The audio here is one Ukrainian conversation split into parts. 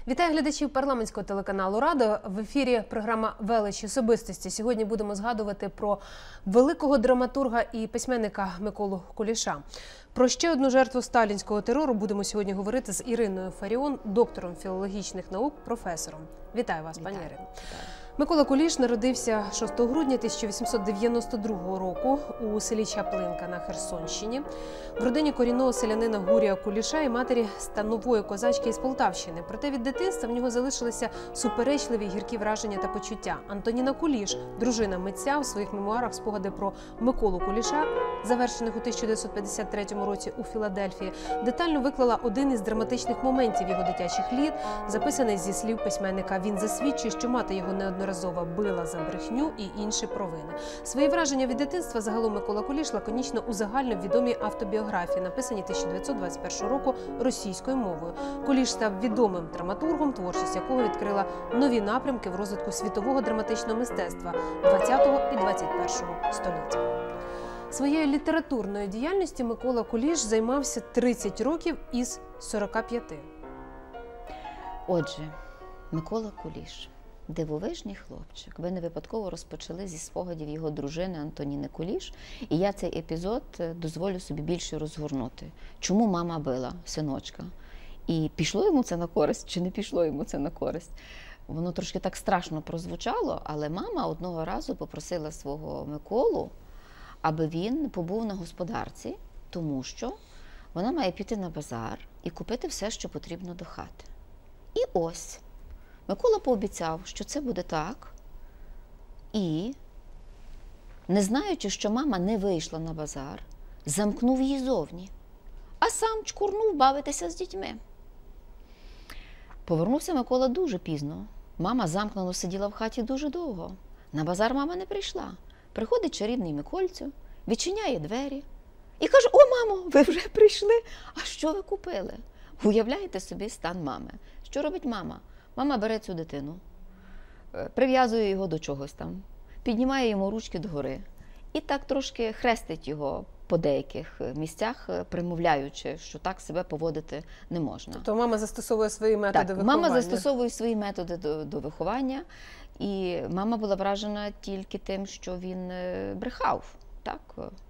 Вітаю глядачів парламентського телеканалу «Рада». В ефірі програма «Велич особистості». Сьогодні будемо згадувати про великого драматурга і письменника Миколу Куліша. Про ще одну жертву сталінського терору будемо сьогодні говорити з Іриною Фаріон, доктором філологічних наук, професором. Вітаю вас, пані Ірино. Микола Куліш народився 6 грудня 1892 року у селі Чаплинка на Херсонщині. В родині корінного селянина Гурія Куліша і матері станової козачки із Полтавщини. Проте від дитинства в нього залишилися суперечливі гіркі враження та почуття. Антоніна Куліш, дружина митця, у своїх мемуарах спогади про Миколу Куліша, завершених у 1953 році у Філадельфії, детально виклала один із драматичних моментів його дитячих літ, записаний зі слів письменника. Він засвідчує, що мати його неодноразово била за брехню і інші провини. Свої враження від дитинства загалом Микола Куліш лаконічно узагальнив відомі автобіографії, написані 1921 року російською мовою. Куліш став відомим драматургом, творчість якого відкрила нові напрямки в розвитку світового драматичного мистецтва 20-го і 21-го століття. Своєю літературною діяльністю Микола Куліш займався 30 років із 45. Отже, Микола Куліш – дивовижний хлопчик. Ви не випадково розпочали зі спогадів його дружини Антоніни Куліш, і я цей епізод дозволю собі більше розгорнути. Чому мама била синочка? І пішло йому це на користь, чи не пішло йому це на користь? Воно трошки так страшно прозвучало, але мама одного разу попросила свого Миколу, аби він побув на господарці, тому що вона має піти на базар і купити все, що потрібно до хати. І ось Микола пообіцяв, що це буде так, і, не знаючи, що мама не вийшла на базар, замкнув її зовні, а сам чкурнув бавитися з дітьми. Повернувся Микола дуже пізно. Мама замкнено сиділа в хаті дуже довго. На базар мама не прийшла. Приходить чарівний Микольцю, відчиняє двері і каже: «О, мамо, ви вже прийшли? А що ви купили?» Уявляєте собі стан мами. Що робить мама? Мама бере цю дитину, прив'язує його до чогось там, піднімає йому ручки догори і так трошки хрестить його по деяких місцях, примовляючи, що так себе поводити не можна. Тобто мама застосовує свої методи виховання? Мама застосовує свої методи до виховання, і мама була вражена тільки тим, що він брехав. Так?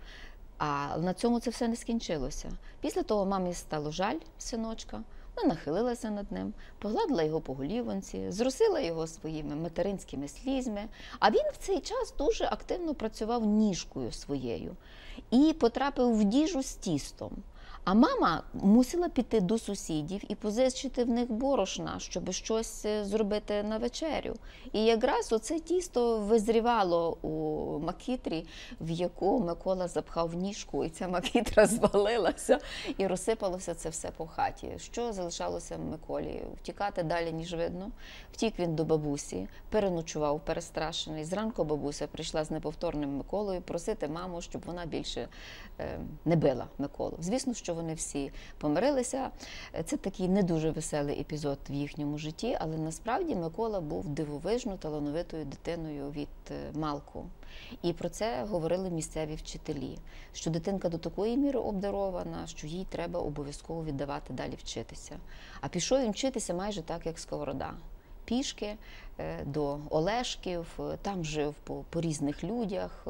А на цьому це все не скінчилося. Після того мамі стало жаль синочка, вона нахилилася над ним, погладила його по голівонці, зросила його своїми материнськими слізьми, а він в цей час дуже активно працював ніжкою своєю і потрапив в діжу з тістом. А мама мусила піти до сусідів і позичити в них борошна, щоб щось зробити на вечерю. І якраз оце тісто визрівало у макітрі, в яку Микола запхав ніжку, і ця макітра звалилася, і розсипалося це все по хаті. Що залишалося Миколі? Втікати далі, ніж видно. Втік він до бабусі, переночував перестрашений. Зранку бабуся прийшла з неповторним Миколою просити маму, щоб вона більше не била Миколу. Звісно, що вони всі помирилися. Це такий не дуже веселий епізод в їхньому житті, але насправді Микола був дивовижно талановитою дитиною від малку. І про це говорили місцеві вчителі, що дитинка до такої міри обдарована, що їй треба обов'язково віддавати далі вчитися. А пішов він вчитися майже так, як Сковорода. Пішки до Олешків, там жив по різних людях,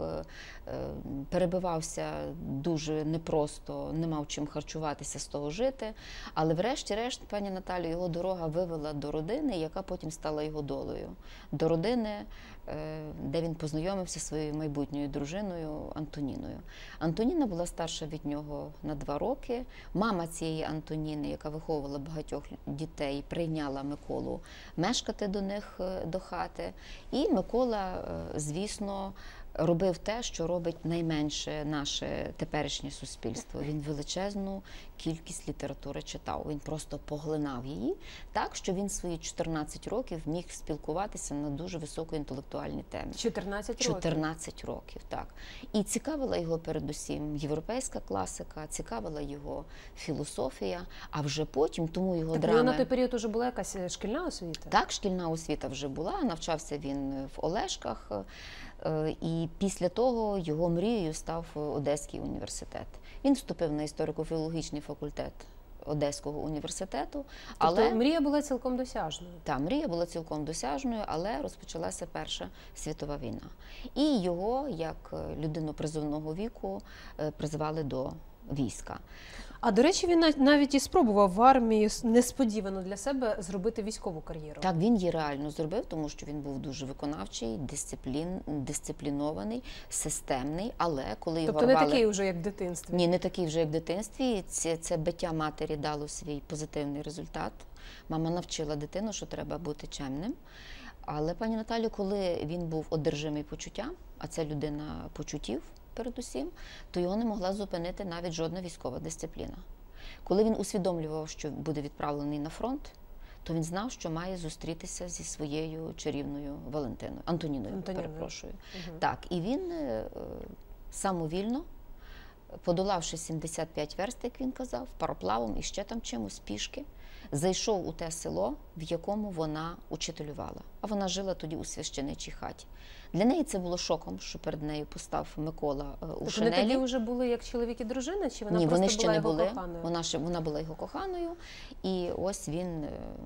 перебивався дуже непросто, не мав чим харчуватися, з того жити. Але врешті-решт, пані Наталю, його дорога вивела до родини, яка потім стала його долею. До родини, де він познайомився зі своєю майбутньою дружиною Антоніною. Антоніна була старша від нього на 2 роки. Мама цієї Антоніни, яка виховувала багатьох дітей, прийняла Миколу мешкати до них, до хати. І Микола, звісно, робив те, що робить найменше наше теперішнє суспільство. Він величезну кількість літератури читав, він просто поглинав її, так, що він свої 14 років міг спілкуватися на дуже високоінтелектуальні теми. 14 років? 14 років, так. І цікавила його передусім європейська класика, цікавила його філософія, а вже потім, тому його так, драми... на той період вже була якась шкільна освіта? Так, шкільна освіта вже була, навчався він в Олешках, і після того його мрією став Одеський університет. Він вступив на історико-філологічний факультет Одеського університету. Тобто мрія була цілком досяжною? Так, мрія була цілком досяжною, але розпочалася Перша світова війна. І його, як людину призовного віку, призвали до війська. А, до речі, він навіть і спробував в армії несподівано для себе зробити військову кар'єру. Так, він її реально зробив, тому що він був дуже виконавчий, дисциплінований, системний, але коли його Тобто рвали... не такий вже, як в дитинстві? Ні, не такий вже, як в дитинстві. Це биття матері дало свій позитивний результат. Мама навчила дитину, що треба бути чемним. Але, пані Наталю, коли він був одержимий почуттям, а це людина почуттів, передусім, то його не могла зупинити навіть жодна військова дисципліна. Коли він усвідомлював, що буде відправлений на фронт, то він знав, що має зустрітися зі своєю чарівною Антоніною. Перепрошую. Угу. Так, і він самовільно, подолавши 75 верст, як він казав, пароплавом і ще там чимось пішки, зайшов у те село, в якому вона учителювала. А вона жила тоді у священичій хаті. Для неї це було шоком, що перед нею постав Микола у шинелі. Вони тоді вже були як чоловік і дружина? Чи вона Ні, просто вони ще була не його були. коханою? Вона була його коханою. І ось він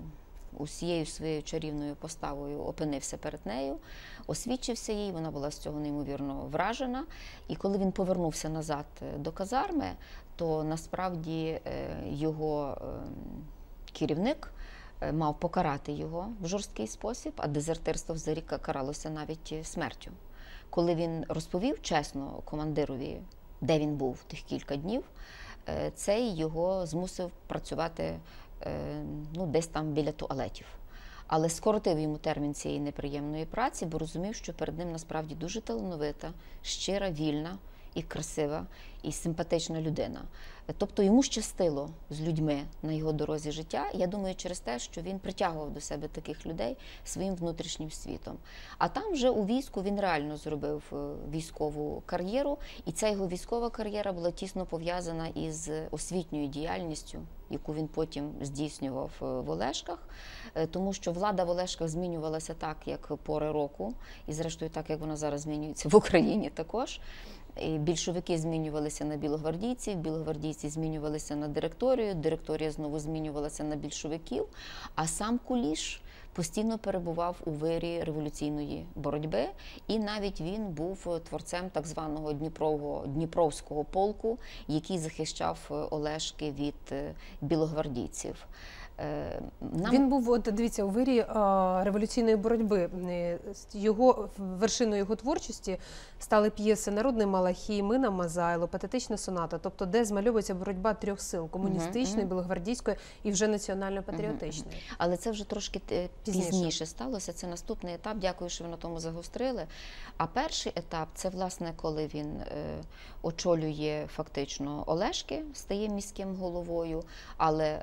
усією своєю чарівною поставою опинився перед нею, освідчився їй, вона була з цього неймовірно вражена. І коли він повернувся назад до казарми, то насправді його керівник мав покарати його в жорсткий спосіб, а дезертирство взагалі каралося навіть смертю. Коли він розповів чесно командирові, де він був тих кілька днів, цей його змусив працювати десь там біля туалетів. Але скоротив йому термін цієї неприємної праці, бо розумів, що перед ним насправді дуже талановита, щира, вільна і красива, і симпатична людина. Тобто йому щастило з людьми на його дорозі життя, я думаю, через те, що він притягував до себе таких людей своїм внутрішнім світом. А там вже у війську він реально зробив військову кар'єру, і ця його військова кар'єра була тісно пов'язана із освітньою діяльністю, яку він потім здійснював в Олешках, тому що влада в Олешках змінювалася так, як пори року, і зрештою так, як вона зараз змінюється в Україні також. І більшовики змінювалися на білогвардійців, білогвардійці змінювалися на директорію, директорія знову змінювалася на більшовиків, а сам Куліш постійно перебував у вирі революційної боротьби, і навіть він був творцем так званого Дніпровського полку, який захищав Олешки від білогвардійців. Він був, от дивіться, у вирі революційної боротьби. Вершиною його творчості стали п'єси «Народний Малахій», «Мина Мазайло», «Патетична соната», тобто де змальовується боротьба трьох сил – комуністичної, білогвардійської і вже національно-патріотичної. Але це вже трошки пізніше сталося, це наступний етап, дякую, що ви на тому загострили. А перший етап – це, власне, коли він очолює фактично Олешки, стає міським головою, але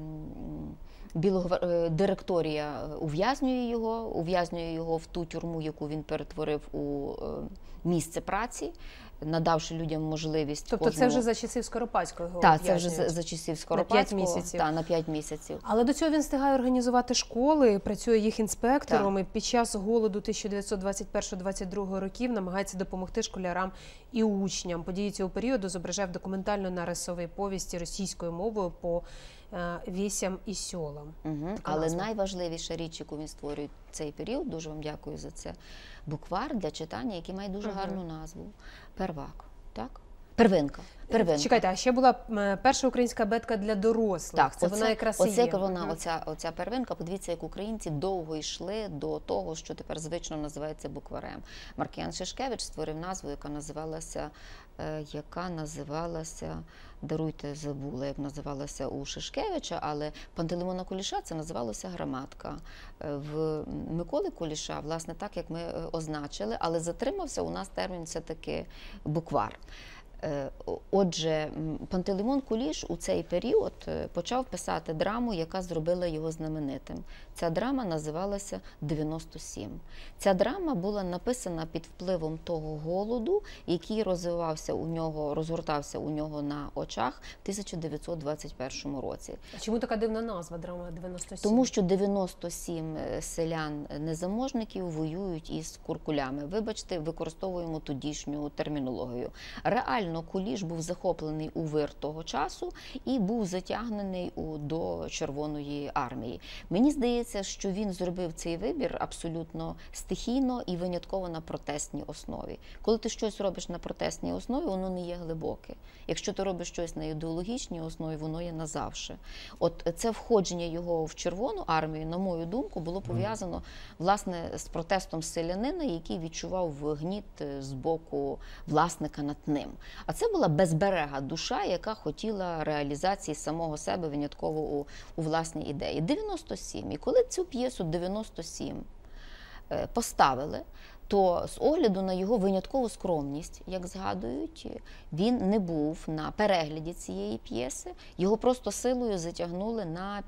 директорія ув'язнює його в ту тюрму, яку він перетворив у місце праці, надавши людям можливість Тобто це вже за часів Скоропадського? Так, це вже за часів Скоропадського. На 5 місяців. Так, на 5 місяців. Але до цього він встигає організувати школи, працює їх інспектором, і під час голоду 1921-22 років намагається допомогти школярам і учням. Події цього періоду зображає в документально-нарисовій повісті російською мовою по вісям і сьолам. Але найважливіша річ, яку він створює в цей період, дуже вам дякую за це, буквар для читання, який має дуже гарну назву – «Первак». Так? Первинка. Чекайте, а ще була перша українська абетка для дорослих. Так, вона якраз і є. Оця первинка, подивіться, як українці довго йшли до того, що тепер звично називається букварем. Маркіян Шишкевич створив назву, яка називалася, даруйте, забула, як називалася у Шишкевича, але Пантелеймона Куліша це називалося граматка. В Миколи Куліша, власне, так, як ми означили, але затримався у нас термін все-таки буквар. Отже, Пантелеймон Куліш у цей період почав писати драму, яка зробила його знаменитим. Ця драма називалася «97». Ця драма була написана під впливом того голоду, який розгортався у нього на очах в 1921 році. А чому така дивна назва драма «97»? Тому що 97 селян-незаможників воюють із куркулями. Вибачте, використовуємо тодішню термінологію. Реально буквально Куліш був захоплений у вир того часу і був затягнений до Червоної армії. Мені здається, що він зробив цей вибір абсолютно стихійно і винятково на протестній основі. Коли ти щось робиш на протестній основі, воно не є глибоке. Якщо ти робиш щось на ідеологічній основі, воно є назавше. От це входження його в Червону армію, на мою думку, було пов'язано, власне, з протестом селянина, який відчував гніт з боку власника над ним. А це була безберега душа, яка хотіла реалізації самого себе винятково у власній ідеї. 97. І коли цю п'єсу 97 поставили, то з огляду на його виняткову скромність, як згадують, він не був на перегляді цієї п'єси, його просто силою затягнули на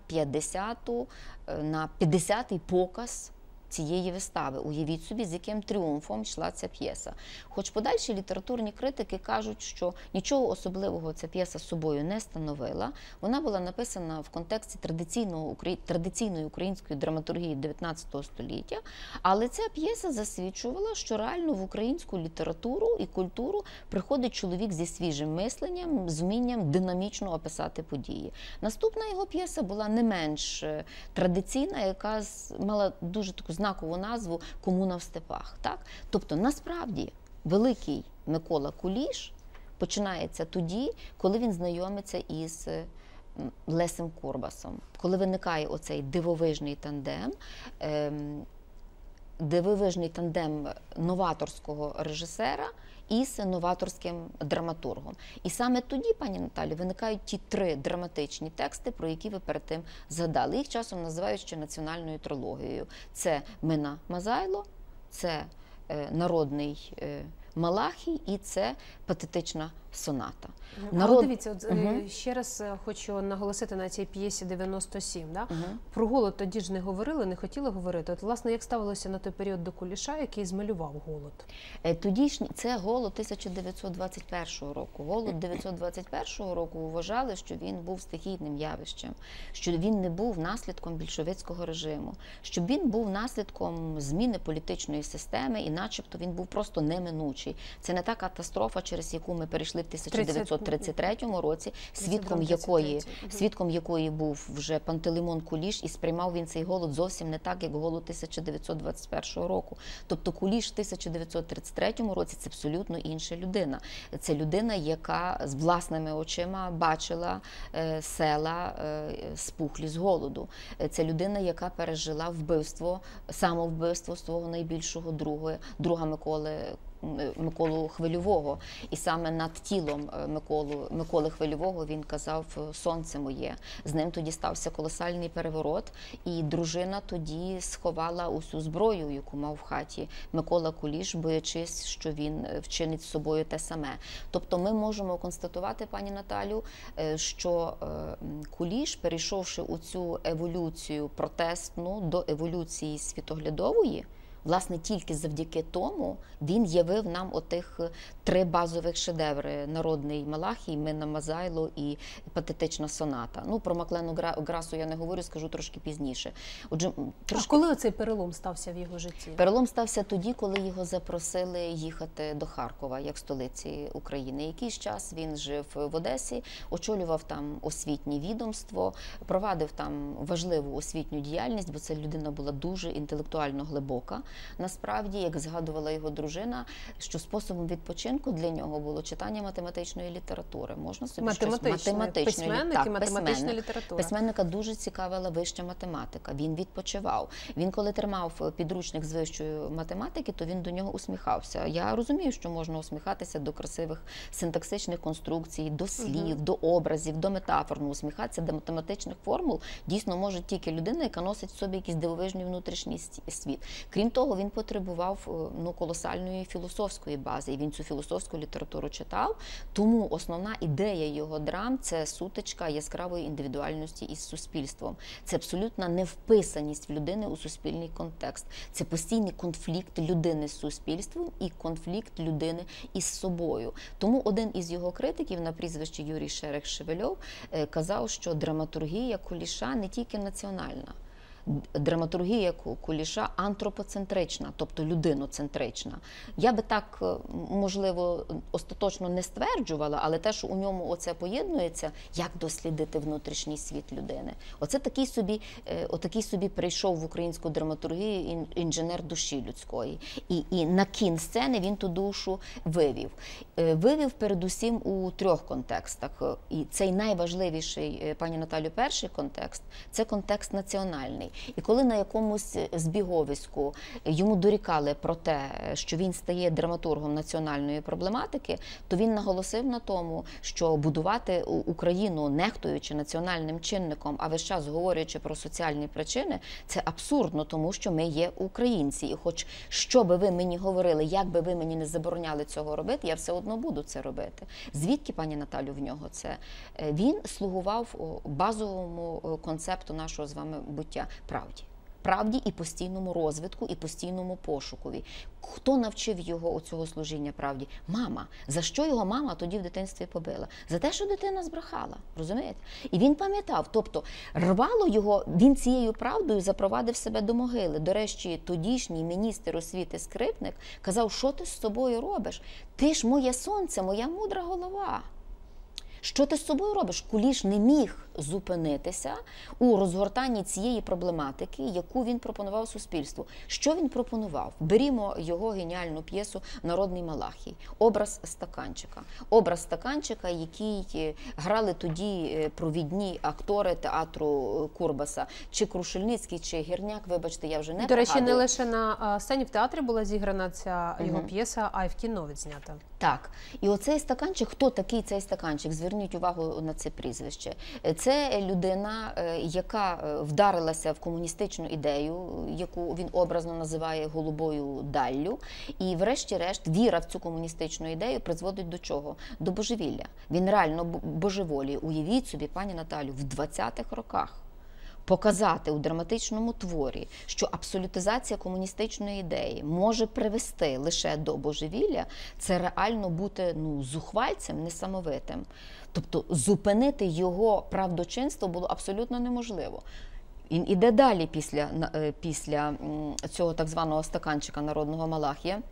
50-й показ цієї вистави. Уявіть собі, з яким тріумфом йшла ця п'єса. Хоч подальші літературні критики кажуть, що нічого особливого ця п'єса з собою не становила. Вона була написана в контексті традиційної української драматургії 19 століття, але ця п'єса засвідчувала, що реально в українську літературу і культуру приходить чоловік зі свіжим мисленням, з вмінням динамічно описати події. Наступна його п'єса була не менш традиційна, яка мала дуже таку знакову назву «Комуна в степах». Так? Тобто, насправді, великий Микола Куліш починається тоді, коли він знайомиться із Лесем Курбасом. Коли виникає оцей дивовижний тандем новаторського режисера із новаторським драматургом. І саме тоді, пані Наталі, виникають ті 3 драматичні тексти, про які ви перед тим згадали. Їх часом називають ще національною трилогією. Це «Мина Мазайло», це «Народний Малахій» і це «Патетична соната». Але дивіться, ще раз хочу наголосити на цій п'єсі 97. Да? Про голод тоді ж не говорили, не хотіли говорити. От, власне, як ставилося на той період до Куліша, який змалював голод? Це голод 1921 року. Голод 1921 року вважали, що він був стихійним явищем, що він не був наслідком більшовицького режиму, що він був наслідком зміни політичної системи і начебто він був просто неминучий. Це не та катастрофа, через яку ми перейшли в 1933 році, свідком якої був вже Пантелеймон Куліш, і сприймав він цей голод зовсім не так, як голод 1921 року. Тобто Куліш в 1933 році – це абсолютно інша людина. Це людина, яка з власними очима бачила села спухлі з голоду. Це людина, яка пережила самовбивство свого найбільшого друга Миколу Хвильового. І саме над тілом Миколи Хвильового він казав «Сонце моє». З ним тоді стався колосальний переворот, і дружина тоді сховала усю зброю, яку мав в хаті Микола Куліш, боячись, що він вчинить з собою те саме. Тобто ми можемо констатувати, пані Наталю, що Куліш, перейшовши у цю еволюцію протестну до еволюції світоглядової, власне, тільки завдяки тому він явив нам отих 3 базових шедеври: «Народний Малахій», «Мина Мазайло» і «Патетична соната». Ну, про Маклену Грасу я не говорю, скажу трошки пізніше. Отже, А коли оцей перелом стався в його житті? Перелом стався тоді, коли його запросили їхати до Харкова, як столиці України. Якийсь час він жив в Одесі, очолював там освітнє відомство, провадив там важливу освітню діяльність, бо ця людина була дуже інтелектуально глибока. Насправді, як згадувала його дружина, що способом відпочинку для нього було читання математичної літератури. Можна собі математична література. Письменника дуже цікавила вища математика. Він відпочивав. Він, коли тримав підручник з вищої математики, то він до нього усміхався. Я розумію, що можна усміхатися до красивих синтаксичних конструкцій, до слів, до образів, до метафор. Усміхатися до математичних формул дійсно може тільки людина, яка носить в собі якийсь дивовижний внутрішній світ. Крім того, він потребував колосальної філософської бази, і він цю філософську літературу читав. Тому основна ідея його драм – це сутичка яскравої індивідуальності із суспільством. Це абсолютна невписаність в людини у суспільний контекст. Це постійний конфлікт людини з суспільством і конфлікт людини із собою. Тому один із його критиків на прізвище Юрій Шерех-Шевельов казав, що драматургія Куліша не тільки національна. драматургія Куліша антропоцентрична, тобто людиноцентрична. Я би так, можливо, остаточно не стверджувала, але те, що у ньому оце поєднується, як дослідити внутрішній світ людини. Оце отакий собі прийшов в українську драматургію інженер душі людської. І на кінсцени він ту душу вивів. Вивів передусім у 3 контекстах. І цей найважливіший, пані Наталю, перший контекст – це контекст національний. І коли на якомусь збіговиську йому дорікали про те, що він стає драматургом національної проблематики, то він наголосив на тому, що будувати Україну, нехтуючи національним чинником, а весь час говорячи про соціальні причини, це абсурдно, тому що ми є українці. І хоч що би ви мені говорили, як би ви мені не забороняли цього робити, я все одно буду це робити. Звідки, пані Наталю, в нього це? Він слугував базовому концепту нашого з вами буття – правді і постійному розвитку, і постійному пошукові. Хто навчив його цього служіння правді? Мама. За що його мама тоді в дитинстві побила? За те, що дитина збрехала, розумієте? І він пам'ятав, тобто рвало його, він цією правдою запровадив себе до могили. До речі, тодішній міністр освіти Скрипник казав, що ти з собою робиш? Ти ж моє сонце, моя мудра голова. Що ти з собою робиш? Куліш не міг зупинитися у розгортанні цієї проблематики, яку він пропонував суспільству. Що він пропонував? Берімо його геніальну п'єсу «Народний Малахій». Образ стаканчика. Образ стаканчика, який грали тоді провідні актори театру Курбаса. Чи Крушельницький, чи Гірняк, вибачте, я вже не До речі, пригадую. не лише на сцені в театрі була зіграна ця його п'єса, а й в кіно відзнята. Так. І оцей стаканчик, хто такий цей стаканчик? Зверніть увагу на це прізвище. Це людина, яка вдарилася в комуністичну ідею, яку він образно називає голубою даллю. І врешті-решт віра в цю комуністичну ідею призводить до чого? До божевілля. Він реально божеволіє. Уявіть собі, пані Наталю, в 20-х роках показати у драматичному творі, що абсолютизація комуністичної ідеї може привести лише до божевілля, це реально бути зухвальцем несамовитим. Тобто зупинити його правдочинство було абсолютно неможливо. Він іде далі після цього так званого стаканчика «Народного Малахія».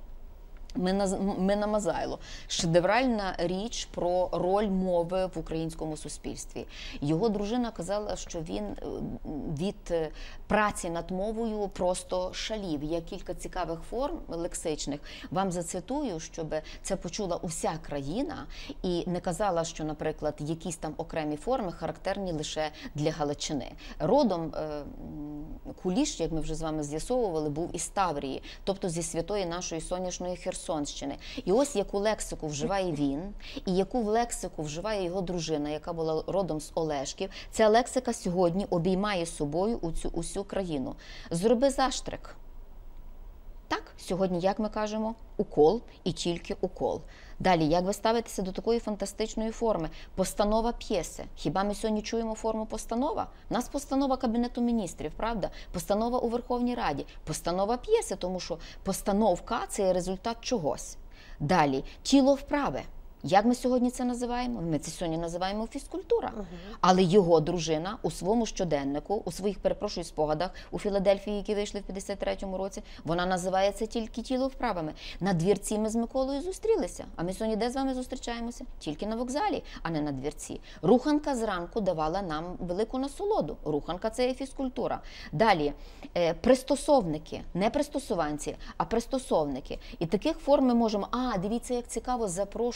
Мина Мазайло. Шедевральна річ про роль мови в українському суспільстві. Його дружина казала, що він від праці над мовою просто шалів. Є кілька цікавих форм лексичних. Вам зацитую, щоб це почула уся країна і не казала, що, наприклад, якісь там окремі форми характерні лише для Галичини. Родом Куліш, як ми вже з вами з'ясовували, був із Таврії, тобто зі святої нашої сонячної Херсонщини. І ось яку лексику вживає він, і яку лексику вживає його дружина, яка була родом з Олешків. Ця лексика сьогодні обіймає собою усю країну. Зроби заштрик. Так, сьогодні, як ми кажемо, укол і тільки укол. Далі, як ви ставитеся до такої фантастичної форми? Постанова п'єси. Хіба ми сьогодні чуємо форму постанова? У нас постанова Кабінету міністрів, правда? Постанова у Верховній Раді. Постанова п'єси, тому що постановка – це є результат чогось. Далі, тіло вправи. Як ми сьогодні це називаємо? Ми це сьогодні називаємо фізкультура. Але його дружина у своєму щоденнику, у своїх, перепрошую, спогадах у Філадельфії, які вийшли в 53-му році, вона називає це тільки тіло вправами. На двірці ми з Миколою зустрілися. А ми сьогодні де з вами зустрічаємося? Тільки на вокзалі, а не на двірці. Руханка зранку давала нам велику насолоду. Руханка – це є фізкультура. Далі, пристосовники. Не пристосуванці, а пристосовники. І таких форм ми можемо... дивіться, як цікаво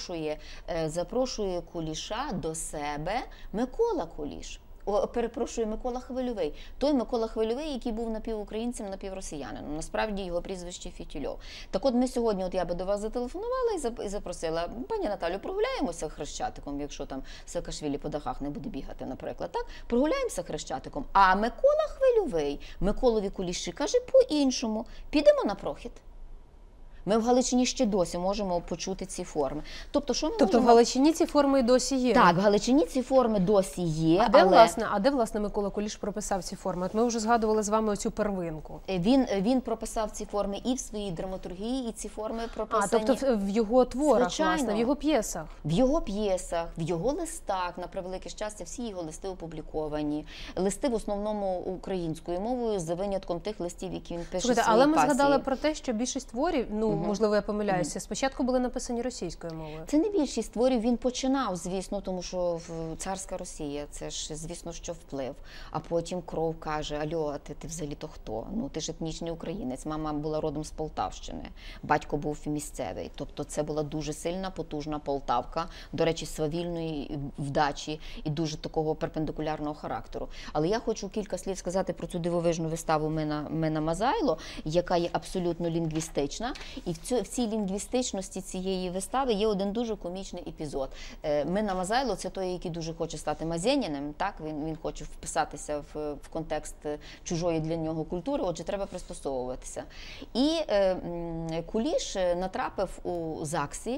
запрошує Куліша до себе Микола Куліш. Микола Хвильовий. Той Микола Хвильовий, який був напівукраїнцем, напівросіянином. Насправді його прізвище Фітільов. Так от ми сьогодні, я би до вас зателефонувала і запросила, пані Наталю, прогуляємося Хрещатиком, якщо там Саакашвілі по дахах не буде бігати, наприклад. Так? Прогуляємося Хрещатиком. А Микола Хвильовий, Миколові Куліші, каже по-іншому. Підемо на прохід. Ми в Галичині ще досі можемо почути ці форми. Тобто, що ми Тобто в можемо... Галичині ці форми і досі є? Так, в Галичині ці форми досі є, А де, власне, Микола Куліш прописав ці форми? От ми вже згадували з вами оцю первинку. Він прописав ці форми і в своїй драматургії, і ці форми прописані. Тобто в його творах, Звичайно. власне, в його п'єсах? В його п'єсах, в його листах, на превелике щастя, всі його листи опубліковані. Листи в основному українською мовою, за винятком тих листів, які він пише в своїй але ми пасії. згадали про те, що більшість творів, можливо, я помиляюся, спочатку були написані російською мовою. Це не більшість творів, він починав, звісно, тому що царська Росія, це ж, звісно, що вплив. А потім Кров каже: "Альо, а ти взагалі-то хто? Ну, ти ж етнічний українець, мама була родом з Полтавщини, батько був місцевий". Тобто це була дуже сильна, потужна Полтавка, до речі, свавільної вдачі і дуже такого перпендикулярного характеру. Але я хочу кілька слів сказати про цю дивовижну виставу Мина Мазайло, яка є абсолютно лінгвістична. І в цій лінгвістичності цієї вистави є один дуже комічний епізод. Мина Мазайло – це той, який дуже хоче стати Мазєніним, так? Він хоче вписатися в контекст чужої для нього культури, отже, треба пристосовуватися. І Куліш натрапив у ЗАГСі,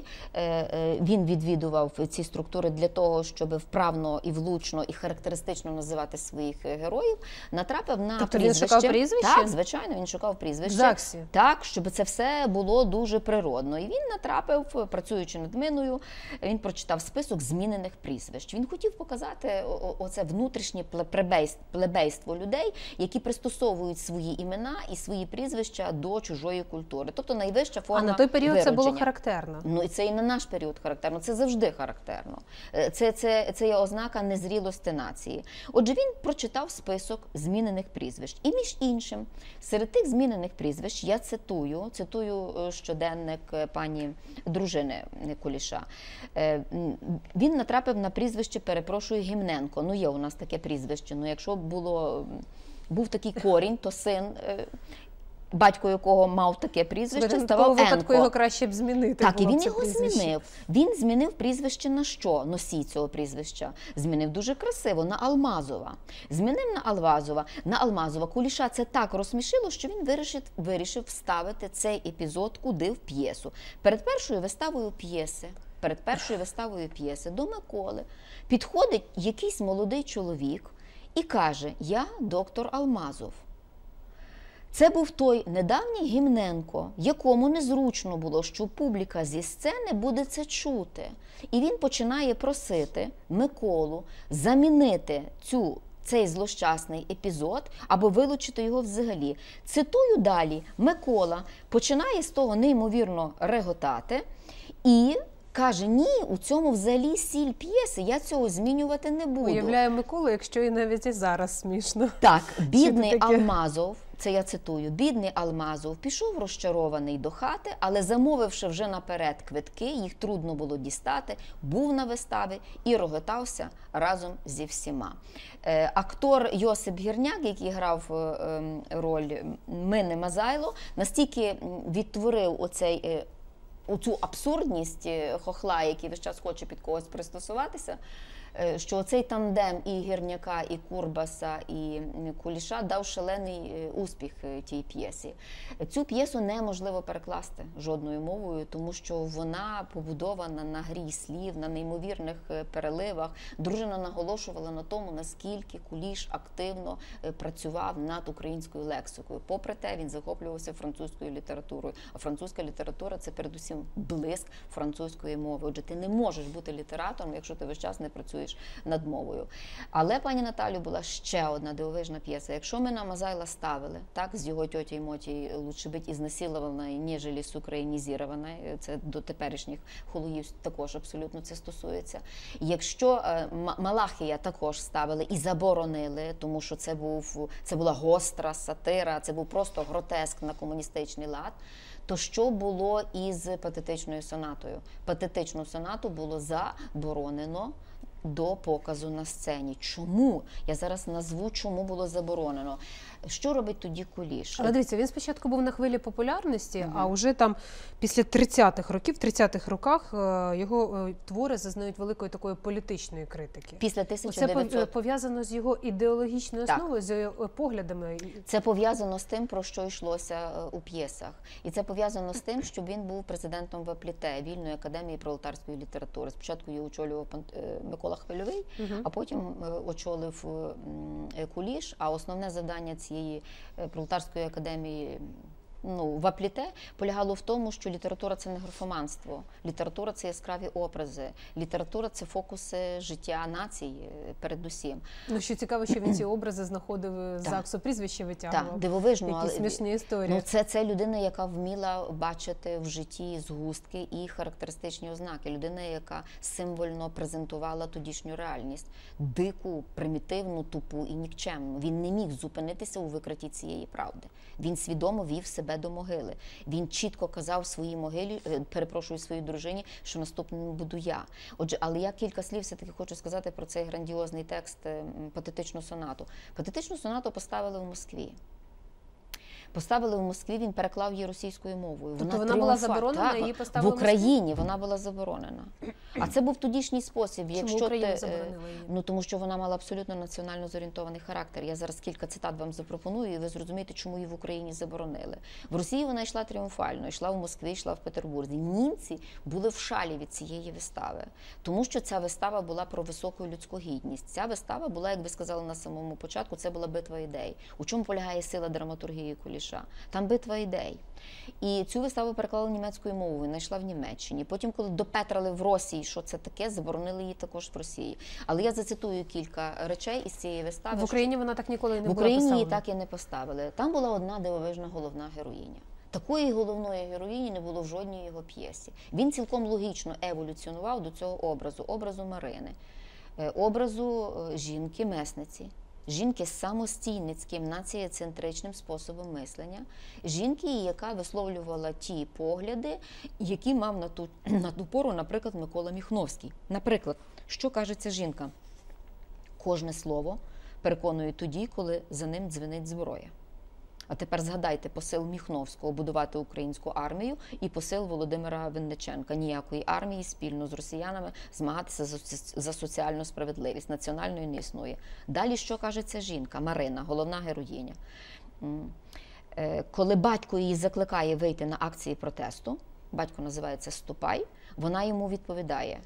він відвідував ці структури для того, щоб вправно і влучно і характеристично називати своїх героїв, натрапив на тобто прізвище. Він шукав прізвище? Так, звичайно, він шукав прізвище. В ЗАГСі? Так, щоб це все було дуже природно. І він натрапив, працюючи над Миною, він прочитав список змінених прізвищ. Він хотів показати оце внутрішнє плебейство людей, які пристосовують свої імена і свої прізвища до чужої культури. Тобто найвища форма А на той період виродження. це було характерно? Ну, і це і на наш період характерно, це завжди характерно. Це є ознака незрілості нації. Отже, він прочитав список змінених прізвищ. І між іншим, серед тих змінених прізвищ, я цитую щоденник пані дружини Куліша. Він натрапив на прізвище, перепрошую, Гімненко. Ну, є у нас таке прізвище. Ну, якщо був такий корінь, то син, батько якого мав таке прізвище, ставав Енко. В випадку його краще б змінити. Так, і він його змінив. Він змінив прізвище на що? Носій цього прізвища. Змінив дуже красиво, на Алмазова. Змінив на Алмазова. Куліша це так розсмішило, що він вирішив вставити цей епізод куди? В п'єсу. Перед першою виставою п'єси до Миколи підходить якийсь молодий чоловік і каже: "Я доктор Алмазов". Це був той недавній Гімненко, якому незручно було, що публіка зі сцени буде це чути. І він починає просити Миколу замінити цей злощасний епізод або вилучити його взагалі. Цитую далі. Микола починає з того неймовірно реготати і каже: "Ні, у цьому взагалі сіль п'єси, я цього змінювати не буду". Уявляю Миколу, якщо і навіть і зараз смішно. Так, бідний Алмазов, це я цитую, бідний Алмазов пішов розчарований до хати, але замовивши вже наперед квитки, їх трудно було дістати, був на виставі і роготався разом зі всіма. Актор Йосип Гірняк, який грав роль Мини Мазайло, настільки відтворив оцю абсурдність хохла, який весь час хоче під когось пристосуватися, що цей тандем і Гірняка, і Курбаса, і Куліша дав шалений успіх тій п'єсі. Цю п'єсу неможливо перекласти жодною мовою, тому що вона побудована на грі слів, на неймовірних переливах. Дружина наголошувала на тому, наскільки Куліш активно працював над українською лексикою. Попри те, він захоплювався французькою літературою. А французька література – це передусім блиск французької мови. Отже, ти не можеш бути літератором, якщо ти весь час не працюєш над мовою. Але, пані Наталю, була ще одна дивовижна п'єса. Якщо Мина Мазайла ставили, так, з його тьотєю Мотєю «Лучше бить изнасилованной, нежели сукраїнізірованой», це до теперішніх хологів також абсолютно це стосується. Якщо Малахія також ставили і заборонили, тому що це була гостра сатира, це був просто гротеск на комуністичний лад, то що було із патетичною сонатою? Патетичну сонату було заборонено до показу на сцені. Чому? Я зараз назву, чому було заборонено. Що робить тоді Куліш? Але дивіться, він спочатку був на хвилі популярності, а вже там після 30-х років, в 30-х роках його твори зазнають великої такої політичної критики. Після Це 1900... пов'язано з його ідеологічною Так. основою, з його поглядами. Це пов'язано з тим, про що йшлося у п'єсах. І це пов'язано з тим, що він був президентом ВПЛІТЕ, Вільної академії пролетарської літератури. Спочатку її очолював Микола Хвильовий, а потім очолив Куліш. А основне завдання цієї пролетарської академії ВПЛІТЕ полягало в тому, що література – це не графоманство, література – це яскраві образи, література – це фокуси життя нації передусім. Ну, що цікаво, що він ці образи знаходив, ЗАГСу прізвище витягував. Так, дивовижно. Які смішні історії. Це людина, яка вміла бачити в житті згустки і характеристичні ознаки. Людина, яка символьно презентувала тодішню реальність. Дику, примітивну, тупу і нікчемну. Він не міг зупинитися у викритті цієї правди. Він свідомо вів себе до могили. Він чітко казав своїй могилі, своїй дружині, що наступним буду я. Отже, але я кілька слів все-таки хочу сказати про цей грандіозний текст «Патетичну сонату». «Патетичну сонату» поставили в Москві. Поставили в Москві, він переклав її російською мовою. Тобто вона була заборонена, її поставили в Україні вона була заборонена. А це був тодішній спосіб. Чому Україна заборонила її? Тому що вона мала абсолютно національно зорієнтований характер. Я зараз кілька цитат вам запропоную, і ви зрозумієте, чому її в Україні заборонили. В Росії вона йшла тріумфально, йшла в Москві, йшла в Петербурзі. Німці були в шалі від цієї вистави, тому що ця вистава була про високу людську гідність. Ця вистава була, як ви сказали на самому початку, це була битва ідей. У чому полягає сила драматургії Куліша? Там битва ідей. І цю виставу переклали німецькою мовою, вона йшла в Німеччині. Потім, коли допетрали в Росії, що це таке, заборонили її також в Росії. Але я зацитую кілька речей із цієї вистави. В Україні вона так ніколи не була поставлена. В Україні її поставлена. так і не поставили. Там була одна дивовижна головна героїня. Такої головної героїні не було в жодній його п'єсі. Він цілком логічно еволюціонував до цього образу Марини, образу жінки-месниці. Жінки з самостійницьким, націєцентричним способом мислення, жінки, яка висловлювала ті погляди, які мав на ту пору, наприклад, Микола Міхновський. Наприклад, що каже ця жінка? Кожне слово переконує тоді, коли за ним дзвенить зброя. А тепер згадайте посил Міхновського будувати українську армію і посил Володимира Винниченка. Ніякої армії спільно з росіянами змагатися за соціальну справедливість. Національної не існує. Далі що каже ця жінка? Марина, головна героїня. Коли батько її закликає вийти на акції протесту, батько називається «Ступай», вона йому відповідає: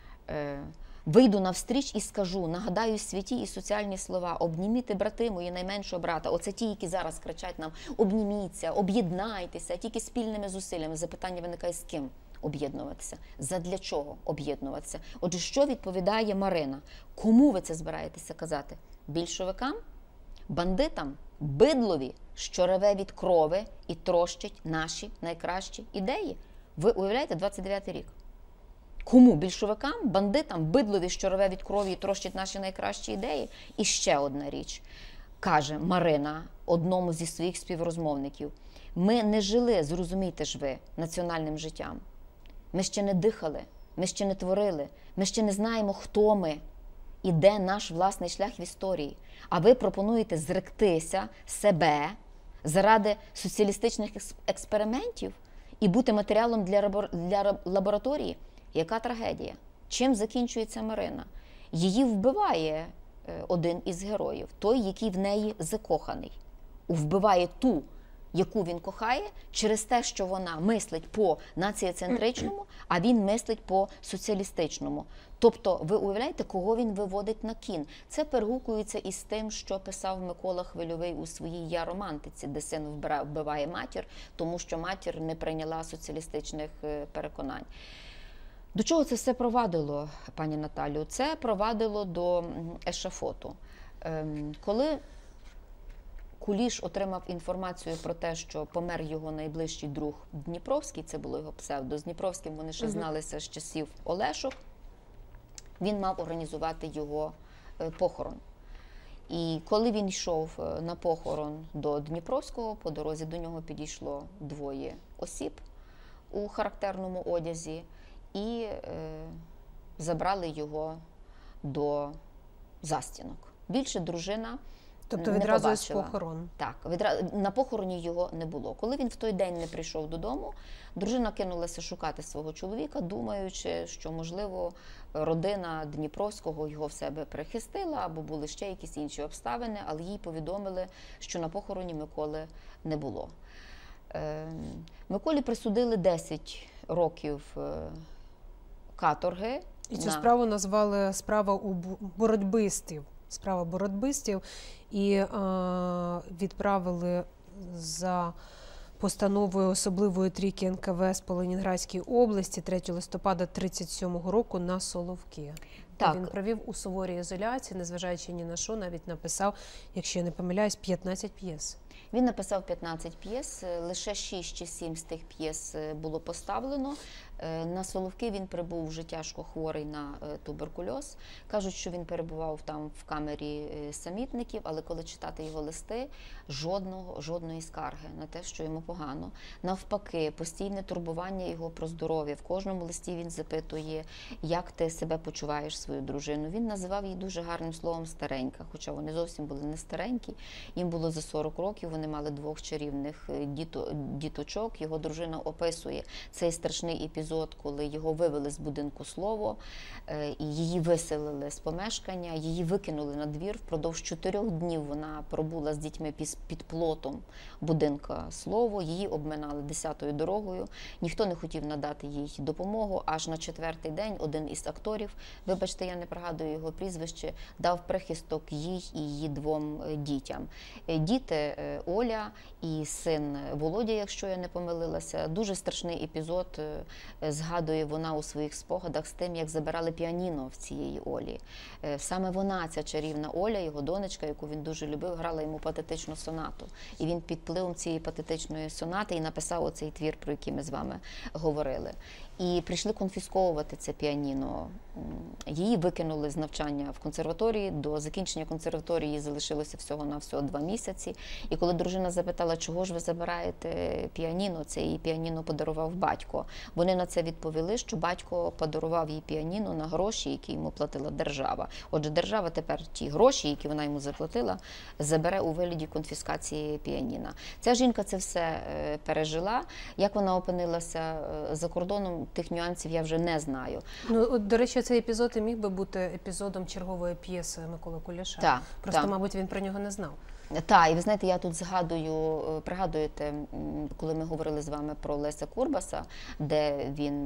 «Вийду навстріч і скажу, нагадаю святі і соціальні слова, обніміте, брати мої, найменшого брата». Оце ті, які зараз кричать нам: обніміться, об'єднайтеся, тільки спільними зусиллями. Запитання виникає: з ким об'єднуватися? Задля чого об'єднуватися? Отже, що відповідає Марина? Кому ви це збираєтеся казати? Більшовикам? Бандитам? Бидлові, що реве від крови і трощить наші найкращі ідеї? Ви уявляєте, 29-й рік. Кому? Більшовикам, бандитам, бидлові, що рве від крові і трощить наші найкращі ідеї? І ще одна річ, каже Марина одному зі своїх співрозмовників: ми не жили, зрозумійте ж ви, національним життям. Ми ще не дихали, ми ще не творили, ми ще не знаємо, хто ми і де наш власний шлях в історії. А ви пропонуєте зректися себе заради соціалістичних експериментів і бути матеріалом для лабораторії? Яка трагедія? Чим закінчується Марина? Її вбиває один із героїв, той, який в неї закоханий. Вбиває ту, яку він кохає, через те, що вона мислить по націєцентричному, а він мислить по соціалістичному. Тобто, ви уявляєте, кого він виводить на кін? Це перегукується із тим, що писав Микола Хвильовий у своїй «Я романтиці», де син вбиває матір, тому що матір не прийняла соціалістичних переконань. До чого це все провадило, пані Наталю? Це провадило до ешафоту. Коли Куліш отримав інформацію про те, що помер його найближчий друг Дніпровський, це було його псевдо, з Дніпровським вони ще зналися з часів Олешок, він мав організувати його похорон. І коли він йшов на похорон до Дніпровського, по дорозі до нього підійшло двоє осіб у характерному одязі і забрали його до застінок. Більше дружина Тобто не відразу із побачила. похорон. Так, на похороні його не було. Коли він в той день не прийшов додому, дружина кинулася шукати свого чоловіка, думаючи, що, можливо, родина Дніпровського його в себе перехистила, або були ще якісь інші обставини, але їй повідомили, що на похороні Миколи не було. Миколі присудили 10 років каторги. І цю справу назвали «Справа у боротьбистів». Справа боротьбистів. І відправили за постановою особливої трійки НКВС по Ленінградській області 3 листопада 1937 року на Соловки. Так. Він провів у суворій ізоляції, незважаючи ні на що, навіть написав, якщо я не помиляюсь, 15 п'єс. Він написав 15 п'єс, лише 6 чи 7 з тих п'єс було поставлено. На Соловки він прибув вже тяжко хворий на туберкульоз. Кажуть, що він перебував там в камері самітників, але коли читати його листи, жодної скарги на те, що йому погано. Навпаки, постійне турбування його про здоров'я. В кожному листі він запитує, як ти себе почуваєш, свою дружину. Він називав її дуже гарним словом «старенька», хоча вони зовсім були не старенькі. Їм було за 40 років, вони мали 2 чарівних діточок. Його дружина описує цей страшний епізод, коли його вивели з будинку Слово, і її виселили з помешкання, її викинули на двір. Впродовж 4 днів вона пробула з дітьми під плотом будинка Слово, її обминали 10-ю дорогою, ніхто не хотів надати їй допомогу, аж на 4-й день один із акторів, вибачте, я не пригадую його прізвище, дав прихисток їй і її 2 дітям. Діти Оля і син Володя, якщо я не помилилася, дуже страшний епізод згадує вона у своїх спогадах з тим, як забирали піаніно в цієї Олі. Саме вона, ця чарівна Оля, його донечка, яку він дуже любив, грала йому патетичну сонату. І він під впливом цієї патетичної сонати і написав оцей твір, про який ми з вами говорили. І прийшли конфісковувати це піаніно. Її викинули з навчання в консерваторії. До закінчення консерваторії залишилося всього-навсього 2 місяці. І коли дружина запитала, чого ж ви забираєте піаніно, це їй піаніно подарував батько. Вони на це відповіли, що батько подарував їй піаніно на гроші, які йому платила держава. Отже, держава тепер ті гроші, які вона йому заплатила, забере у вигляді конфіскації піаніна. Ця жінка це все пережила. Як вона опинилася за кордоном, тих нюансів я вже не знаю. Ну, от, до речі, цей епізод і міг би бути епізодом чергової п'єси Миколи Куліша. Так, Просто, так. мабуть, він про нього не знав. Так, і ви знаєте, я тут пригадуєте, коли ми говорили з вами про Леся Курбаса, де він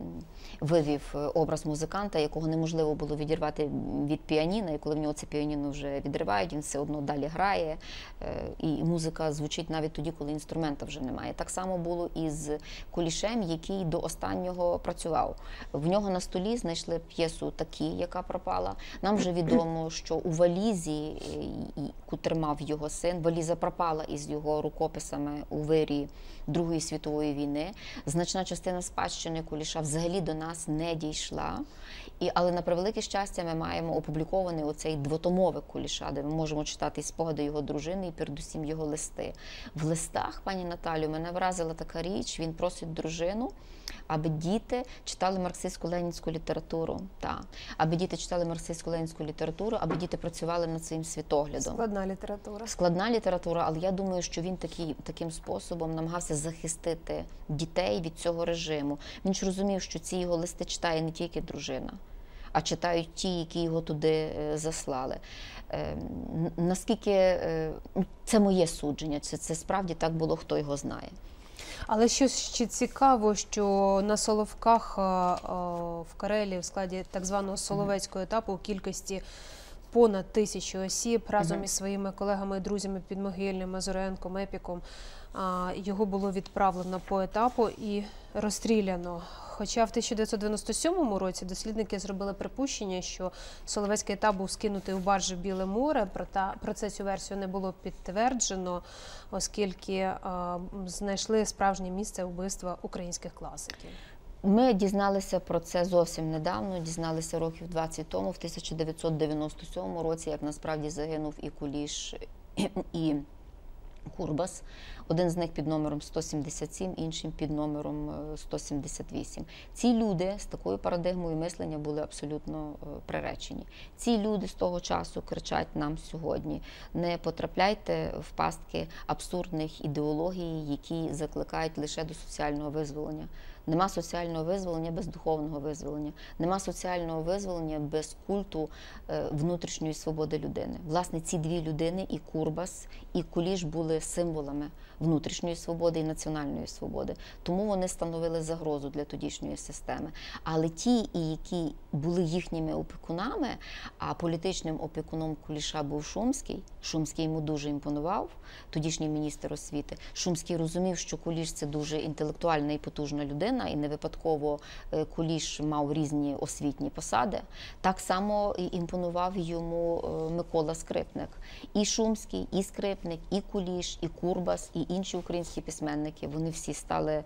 вивів образ музиканта, якого неможливо було відірвати від піаніно, і коли в нього це піаніно вже відривають, він все одно далі грає, і музика звучить навіть тоді, коли інструмента вже немає. Так само було і з Кулішем, який до останнього працював. В нього на столі знайшли п'єсу «Такі», яка пропала. Нам вже відомо, що у валізі, яку тримав його син, валіза пропала із його рукописами у вирі Другої світової війни. Значна частина спадщини Куліша взагалі до нас не дійшла. Але на превелике щастя ми маємо опублікований оцей 2-томовик Куліша, де ми можемо читати і спогади його дружини, і передусім його листи. В листах, пані Наталю, мене вразила така річ, він просить дружину, аби діти читали марксистсько-ленінську літературу. Так. Аби діти читали марксистсько-ленінську літературу, аби діти працювали над своїм світоглядом. Складна література. Складна література, але я думаю, що він таким способом намагався захистити дітей від цього режиму. Він ж розумів, що ці його листи читає не тільки дружина, а читають ті, які його туди заслали. Наскільки це моє судження, це справді так було, хто його знає. Але що ще цікаво, що на Соловках в Карелії в складі так званого Соловецького етапу у кількості понад 1000 осіб разом із своїми колегами і друзями Підмогильним, Мазуренком, Епіком його було відправлено по етапу і розстріляно. Хоча в 1997 році дослідники зробили припущення, що Соловецький етап був скинутий у баржі в Біле море, проте цю версію не було підтверджено, оскільки знайшли справжнє місце вбивства українських класиків. Ми дізналися про це зовсім недавно, дізналися років 20 тому, в 1997 році, як насправді загинув і Куліш, і Курбас. Один з них під номером 177, іншим під номером 178. Ці люди з такою парадигмою мислення були абсолютно приречені. Ці люди з того часу кричать нам сьогодні: не потрапляйте в пастки абсурдних ідеологій, які закликають лише до соціального визволення. Нема соціального визволення без духовного визволення. Нема соціального визволення без культу внутрішньої свободи людини. Власне, ці дві людини, і Курбас, і Куліш, були символами внутрішньої свободи і національної свободи. Тому вони становили загрозу для тодішньої системи. Але ті, які були їхніми опікунами, а політичним опікуном Куліша був Шумський, Шумський йому дуже імпонував, тодішній міністр освіти. Шумський розумів, що Куліш – це дуже інтелектуальна і потужна людина, і не випадково Куліш мав різні освітні посади. Так само і імпонував йому Микола Скрипник. І Шумський, і Скрипник, і Куліш, і Курбас, і інші українські письменники, вони всі стали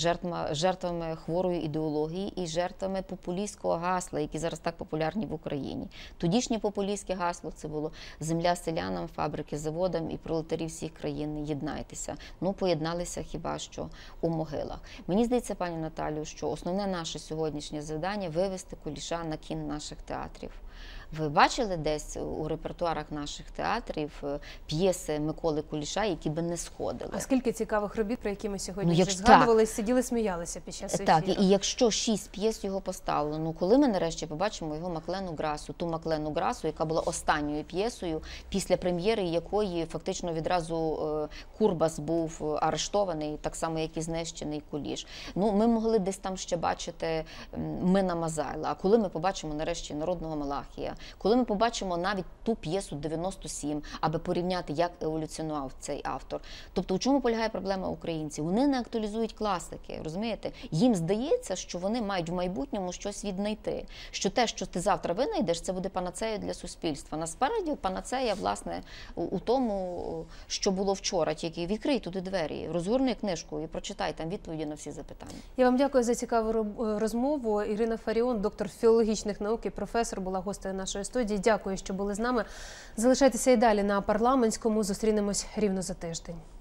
жертвами хворої ідеології і жертвами популістського гасла, які зараз так популярні в Україні. Тодішнє популістське гасло – це було «Земля селянам, фабрики заводам і пролетарі всіх країн, єднайтеся». Ну, поєдналися хіба що у могилах. Мені здається, пані Наталю, що основне наше сьогоднішнє завдання – вивести Куліша на кін наших театрів. Ви бачили десь у репертуарах наших театрів п'єси Миколи Куліша, які би не сходили? А скільки цікавих робіт, про які ми сьогодні вже згадували, сиділи, сміялися під час ефіру. Так, і якщо 6 п'єс його поставлено, коли ми нарешті побачимо його Маклену Грасу, ту Маклену Грасу, яка була останньою п'єсою, після прем'єри якої фактично відразу Курбас був арештований, так само, як і знищений Куліш. Ну, ми могли десь там ще бачити Мина Мазайла, а коли ми побачимо нарешті Народного Малахія, коли ми побачимо навіть ту п'єсу «97», аби порівняти, як еволюціонував цей автор. Тобто, у чому полягає проблема українців? Вони не актуалізують класики, розумієте? Їм здається, що вони мають в майбутньому щось віднайти. Що те, що ти завтра винайдеш, це буде панацея для суспільства. Насправді, панацея, власне, у тому, що було вчора. Тільки відкрий туди двері, розгорни книжку і прочитай там відповіді на всі запитання. Я вам дякую за цікаву розмову. Ірина Фаріон, доктор філологічних наук і професор, була гостею нашої студії. Дякую, що були з нами. Залишайтеся і далі на Парламентському. Зустрінемось рівно за тиждень.